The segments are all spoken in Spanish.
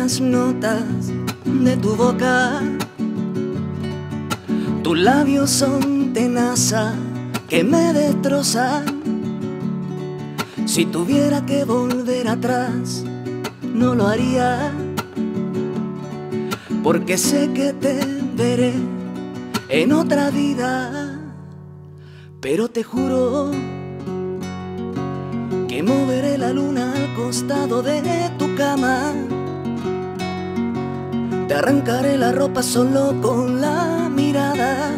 las notas de tu boca. Tus labios son tenaza que me destrozan. Si tuviera que volver atrás, no lo haría, porque sé que te veré en otra vida. Pero te juro que moveré la luna al costado de tu cama. Te arrancaré la ropa solo con la mirada.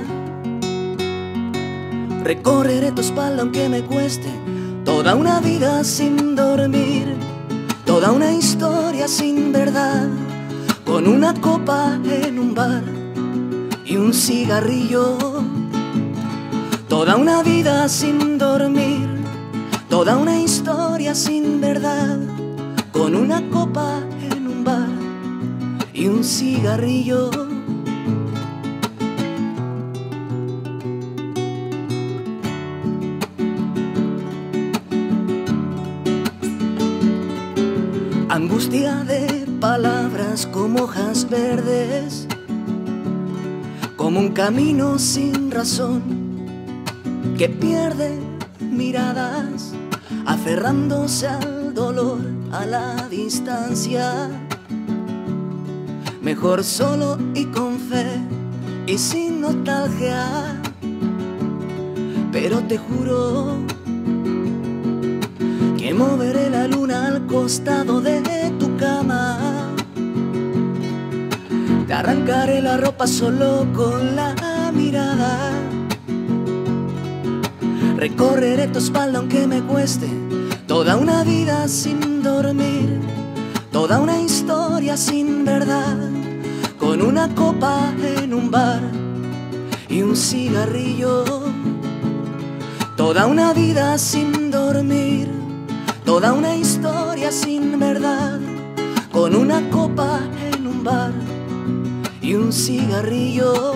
Recorreré tu espalda aunque me cueste toda una vida sin dormir, toda una historia sin verdad, con una copa en un bar y un cigarrillo. Toda una vida sin dormir, toda una historia sin verdad, con una copa en un bar y un cigarrillo. Angustia de palabras como hojas verdes, como un camino sin razón que pierde miradas, aferrándose al dolor, a la distancia. Mejor solo y con fe y sin nostalgia. Pero te juro que moveré la luna al costado de tu cama. Te arrancaré la ropa solo con la mirada. Recorreré tu espalda aunque me cueste toda una vida sin dormir, toda una historia sin verdad, con una copa en un bar y un cigarrillo. Toda una vida sin dormir, toda una historia sin verdad, con una copa en un bar y un cigarrillo.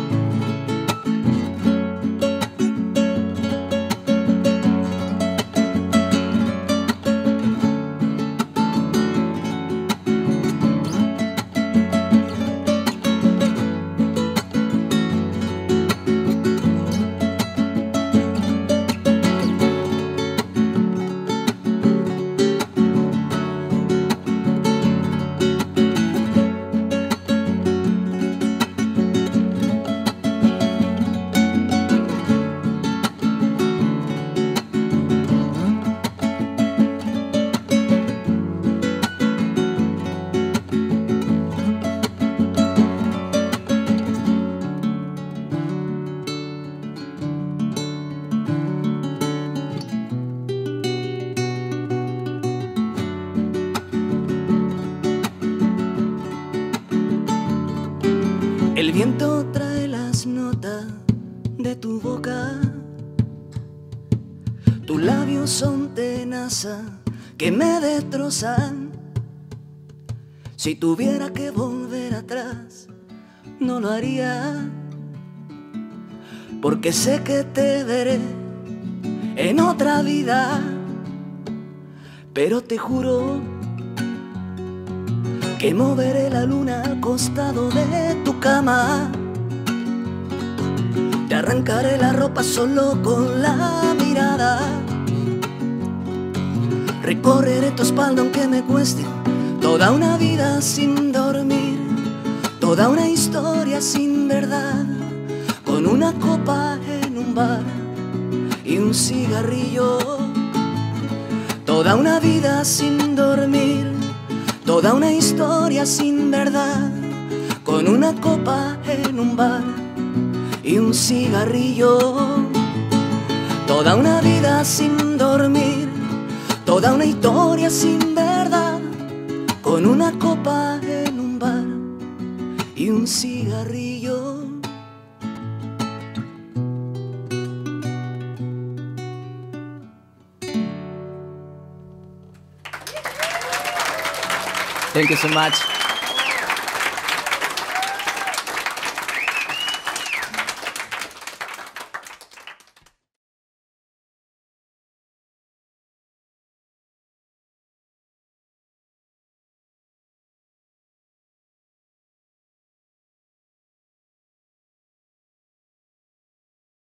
El viento trae las notas de tu boca. Tus labios son tenaza que me destrozan. Si tuviera que volver atrás, no lo haría, porque sé que te veré en otra vida. Pero te juro que moveré la luna al costado de tu cama. Te arrancaré la ropa solo con la mirada. Recorreré tu espalda aunque me cueste toda una vida sin dormir, toda una historia sin verdad, con una copa en un bar y un cigarrillo. Toda una vida sin dormir, toda una historia sin verdad, con una copa en un bar y un cigarrillo. Toda una vida sin dormir, toda una historia sin verdad, con una copa en un bar y un cigarrillo. Thank you so much.